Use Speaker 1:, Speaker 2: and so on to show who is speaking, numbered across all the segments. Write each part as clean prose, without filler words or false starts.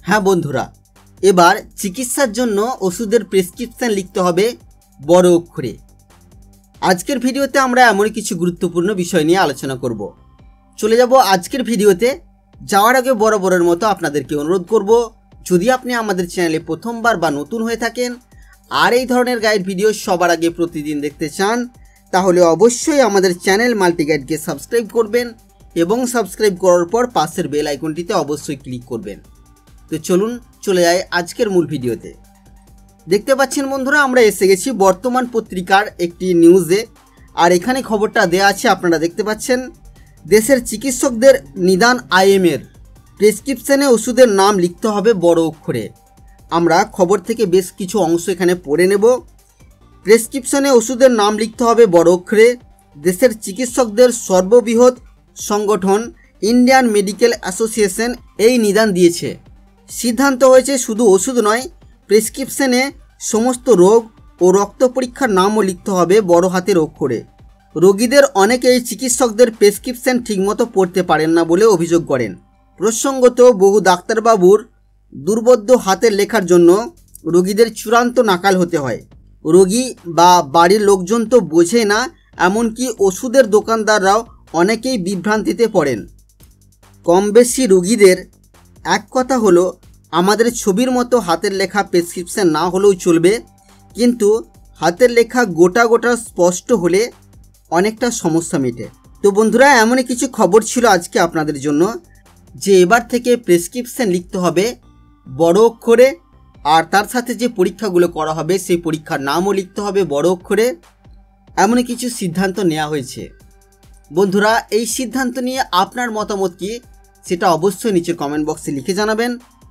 Speaker 1: হ্যাঁ বন্ধুরা, এবার চিকিৎসার জন্য ওষুধের প্রেসক্রিপশন লিখতে হবে বড় অক্ষরে। আজকের ভিডিওতে আমরা এমন কিছু গুরুত্বপূর্ণ বিষয় নিয়ে আলোচনা করব। চলে যাব আজকের ভিডিওতে। যাওয়ার আগে বরাবরের মতো আপনাদেরকে অনুরোধ করব, যদি আপনি আমাদের চ্যানেলে প্রথমবার বা নতুন হয়ে থাকেন আর এই ধরনের গাইড ভিডিও সবার আগে প্রতিদিন দেখতে চান, তাহলে অবশ্যই আমাদের চ্যানেল মাল্টিগাইডকে সাবস্ক্রাইব করবেন এবং সাবস্ক্রাইব করার পর পাশের বেল আইকনটিতে অবশ্যই ক্লিক করবেন। তো চলুন চলে যাই আজকের মূল ভিডিওতে। দেখতে পাচ্ছেন বন্ধুরা, আমরা এসে গেছি বর্তমান পত্রিকার একটি নিউজে। আর এখানে খবরটা দেয়া আছে, আপনারা দেখতে পাচ্ছেন। দেশের চিকিৎসকদের নিদান আইএমের প্রেসক্রিপশনে ওষুধের নাম লিখতে হবে বড় অক্ষরে। আমরা খবর থেকে বেশ কিছু অংশ এখানে পড়ে নেব। প্রেসক্রিপশনে ওষুধের নাম লিখতে হবে বড় অক্ষরে। দেশের চিকিৎসকদের সর্ববৃহৎ সংগঠন ইন্ডিয়ান মেডিকেল অ্যাসোসিয়েশন এই নিদান দিয়েছে। সিদ্ধান্ত হয়েছে শুধু ওষুধ নয়, প্রেসক্রিপশনে সমস্ত রোগ ও রক্ত পরীক্ষার নামও লিখতে হবে বড় হাতের অক্ষরে। রোগীদের অনেকেই চিকিৎসকদের প্রেসক্রিপশন ঠিকমতো পড়তে পারেন না বলে অভিযোগ করেন। প্রসঙ্গত, বহু ডাক্তারবাবুর দুর্বোধ্য হাতের লেখার জন্য রোগীদের চূড়ান্ত নাকাল হতে হয়। রোগী বা বাড়ির লোকজন তো বোঝে না, এমনকি ওষুধের দোকানদাররাও অনেকেই বিভ্রান্তিতে পড়েন। কম বেশি রোগীদের এক কথা হলো, আমাদের ছবির মতো হাতের লেখা প্রেসক্রিপশন না হলেও চলবে, কিন্তু হাতের লেখা গোটা গোটা স্পষ্ট হলে অনেকটা সমস্যা মেটে। তো বন্ধুরা, এমনই কিছু খবর ছিল আজকে আপনাদের জন্য, যে এবার থেকে প্রেসক্রিপশন লিখতে হবে বড় অক্ষরে। আর তার সাথে যে পরীক্ষাগুলো করা হবে সেই পরীক্ষার নামও লিখতে হবে বড় অক্ষরে। এমনই কিছু সিদ্ধান্ত নেওয়া হয়েছে। বন্ধুরা, এই সিদ্ধান্ত নিয়ে আপনার মতামত কি, সেটা অবশ্যই নিচের কমেন্ট বক্সে লিখে জানাবেন।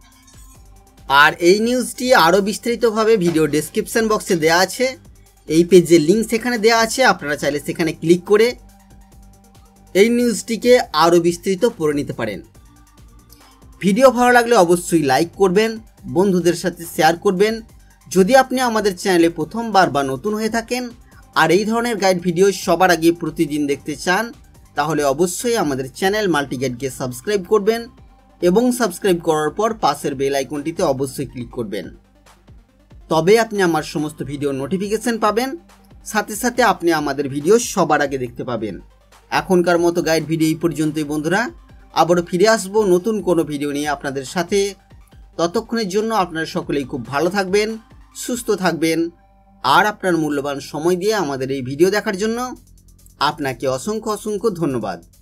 Speaker 1: আর এই নিউজটি আরও বিস্তারিতভাবে ভিডিও ডেসক্রিপশন বক্সে দেওয়া আছে। এই পেজের লিঙ্ক সেখানে দেওয়া আছে, আপনারা চাইলে সেখানে ক্লিক করে এই নিউজটিকে আরও বিস্তারিত পড়ে নিতে পারেন। ভিডিও ভালো লাগলে অবশ্যই লাইক করবেন, বন্ধুদের সাথে শেয়ার করবেন। যদি আপনি আমাদের চ্যানেলে প্রথমবার বা নতুন হয়ে থাকেন আর এই ধরনের গাইড ভিডিও সবার আগে প্রতিদিন দেখতে চান, তাহলে অবশ্যই আমাদের চ্যানেল মাল্টিগাইডকে সাবস্ক্রাইব করবেন এবং সাবস্ক্রাইব করার পর পাশের বেল আইকনটিতে অবশ্যই ক্লিক করবেন। তবে আপনি আমার সমস্ত ভিডিও নোটিফিকেশন পাবেন, সাথে সাথে আপনি আমাদের ভিডিও সবার আগে দেখতে পাবেন। এখনকার মতো গাইড ভিডিও এই পর্যন্তই বন্ধুরা। আবারও ফিরে আসবো নতুন কোনো ভিডিও নিয়ে আপনাদের সাথে। ততক্ষণের জন্য আপনারা সকলেই খুব ভালো থাকবেন, সুস্থ থাকবেন। আর আপনার মূল্যবান সময় দিয়ে আমাদের এই ভিডিও দেখার জন্য আপনাকে অসংখ্য অসংখ্য ধন্যবাদ।